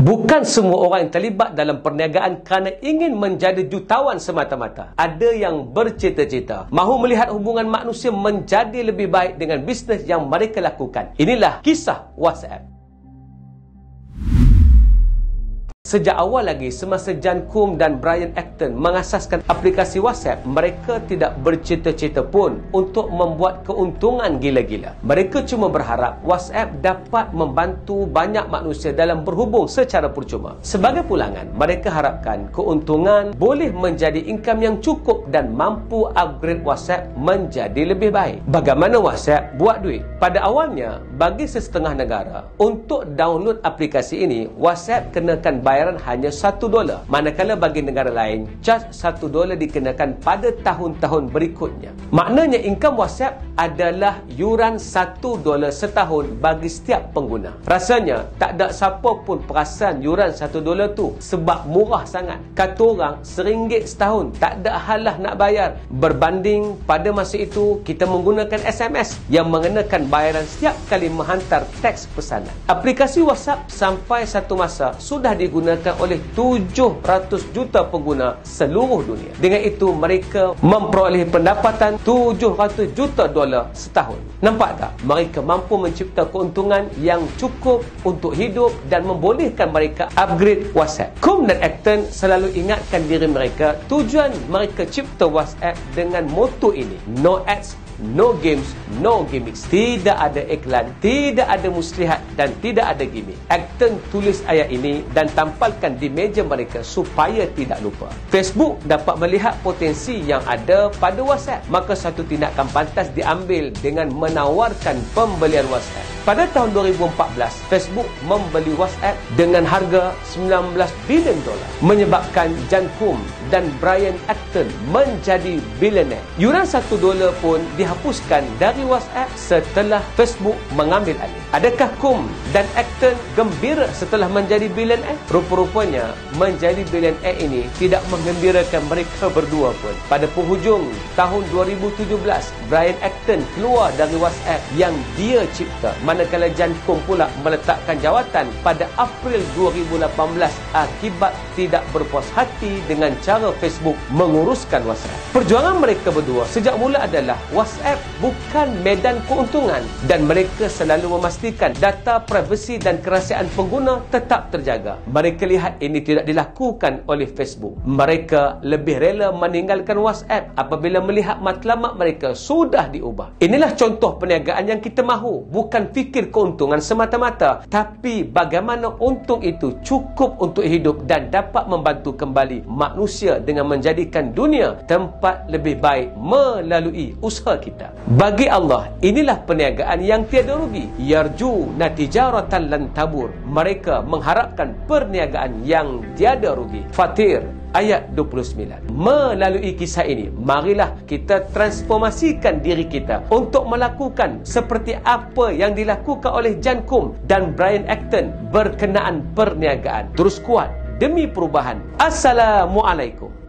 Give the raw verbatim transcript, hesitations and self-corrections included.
Bukan semua orang yang terlibat dalam perniagaan kerana ingin menjadi jutawan semata-mata. Ada yang bercita-cita mahu melihat hubungan manusia menjadi lebih baik dengan bisnes yang mereka lakukan. Inilah kisah WhatsApp. Sejak awal lagi, semasa John Coombe dan Brian Acton mengasaskan aplikasi WhatsApp, mereka tidak bercita-cita pun untuk membuat keuntungan gila-gila. Mereka cuma berharap WhatsApp dapat membantu banyak manusia dalam berhubung secara percuma. Sebagai pulangan, mereka harapkan keuntungan boleh menjadi income yang cukup dan mampu upgrade WhatsApp menjadi lebih baik. Bagaimana WhatsApp buat duit? Pada awalnya, bagi sesetengah negara, untuk download aplikasi ini, WhatsApp kenakan bayar hanya satu dolar. Manakala bagi negara lain, charge satu dolar dikenakan pada tahun-tahun berikutnya. Maknanya income WhatsApp adalah yuran satu dolar setahun bagi setiap pengguna. Rasanya tak ada siapa pun perasan yuran satu dolar tu sebab murah sangat. Kata orang seringgit setahun tak ada halah nak bayar. Berbanding pada masa itu kita menggunakan S M S yang mengenakan bayaran setiap kali menghantar teks pesanan. Aplikasi WhatsApp sampai satu masa sudah digunakan oleh tujuh ratus juta pengguna seluruh dunia. Dengan itu mereka memperoleh pendapatan tujuh ratus juta dolar setahun. Nampak tak? Mereka mampu mencipta keuntungan yang cukup untuk hidup dan membolehkan mereka upgrade WhatsApp. Coombe dan Acton selalu ingatkan diri mereka tujuan mereka cipta WhatsApp dengan moto ini: no ads, no games, no gimmicks. Tidak ada iklan, tidak ada muslihat dan tidak ada gimmick. Acton tulis ayat ini dan tampalkan di meja mereka supaya tidak lupa. Facebook dapat melihat potensi yang ada pada WhatsApp, maka satu tindakan pantas diambil dengan menawarkan pembelian WhatsApp. Pada tahun dua ribu empat belas, Facebook membeli WhatsApp dengan harga sembilan belas bilion dolar, menyebabkan John Coombe dan Brian Acton menjadi bilioner. Yuran satu dolar pun dihapuskan dari WhatsApp setelah Facebook mengambil alih. Adakah Coombe dan Acton gembira setelah menjadi bilioner? Rupa-rupanya menjadi bilioner ini tidak menggembirakan mereka berdua pun. Pada penghujung tahun dua ribu tujuh belas, Brian Acton keluar dari WhatsApp yang dia cipta, manakala John Coombe pula meletakkan jawatan pada April dua ribu lapan belas akibat tidak berpuas hati dengan cara Facebook menguruskan WhatsApp. Perjuangan mereka berdua sejak mula adalah WhatsApp bukan medan keuntungan dan mereka selalu memastikan data privasi dan kerahsiaan pengguna tetap terjaga. Mereka lihat ini tidak dilakukan oleh Facebook. Mereka lebih rela meninggalkan WhatsApp apabila melihat matlamat mereka sudah diubah. Inilah contoh perniagaan yang kita mahu, bukan fikir keuntungan semata-mata, tapi bagaimana untung itu cukup untuk hidup dan dapat membantu kembali manusia dengan menjadikan dunia tempat lebih baik melalui usaha kita. Bagi Allah, inilah perniagaan yang tiada rugi. Yarju natijaratan lan tabur. Mereka mengharapkan perniagaan yang tiada rugi. Fatir ayat dua puluh sembilan. Melalui kisah ini, marilah kita transformasikan diri kita untuk melakukan seperti apa yang dilakukan oleh John Coombe dan Brian Acton berkenaan perniagaan. Terus kuat demi perubahan. Assalamualaikum.